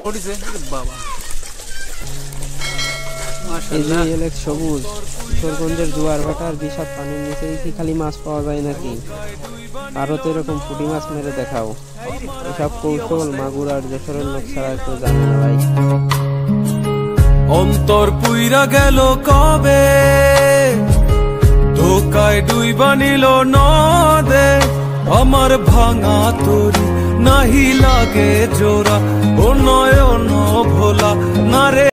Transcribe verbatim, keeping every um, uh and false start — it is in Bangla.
বাবা সবুজ কিশোরগঞ্জের জোয়ার ভাটার বিষাদ পানির নিচেই কি খালি মাছ পাওয়া যায় নাকি? আরো তো এরকম পুঁটি মাছ মেরে দেখাও। এসব কৌশল মাগুর আর যশোরের লোক ছাড়া কেউ জানে না ভাই। অন্তর পুইরা গেল কবে, ধোকায় ডুইবা নিল নদে, আমার ভাঙা তরি নাহি লাগে জোড়া, ও নয়ন ভোলা না রে।